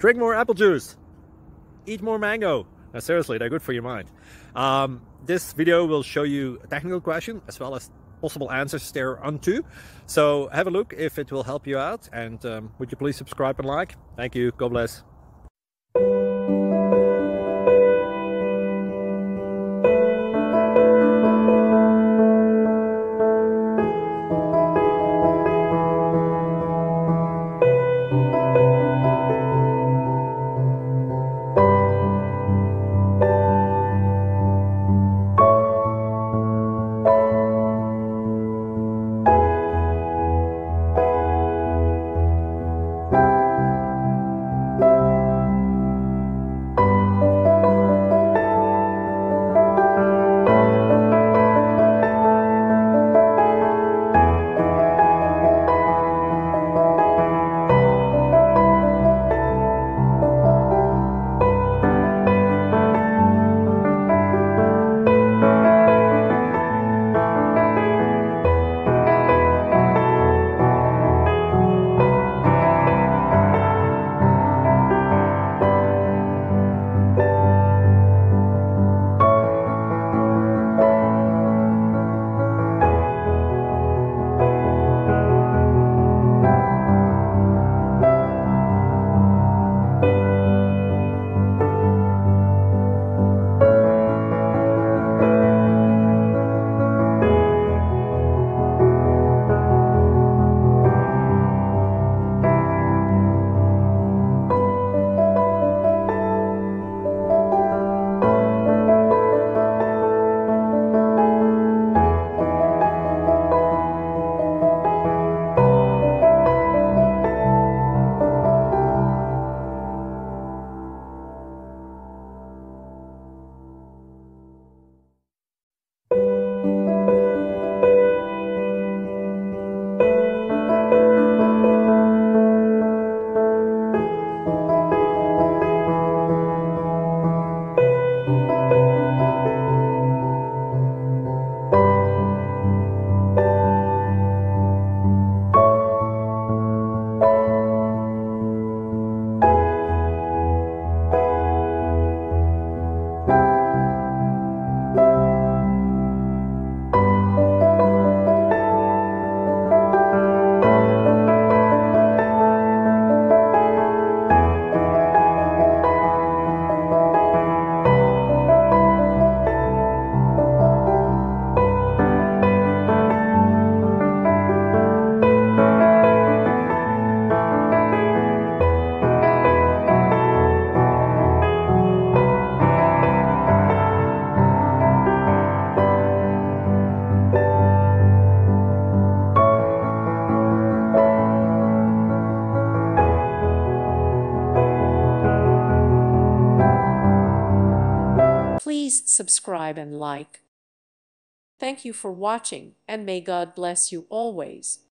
Drink more apple juice. Eat more mango. Now, seriously, they're good for your mind. This video will show you a technical question as well as possible answers thereunto. So have a look if it will help you out, and would you please subscribe and like? Thank you. God bless. Please subscribe and like. Thank you for watching, and may God bless you always.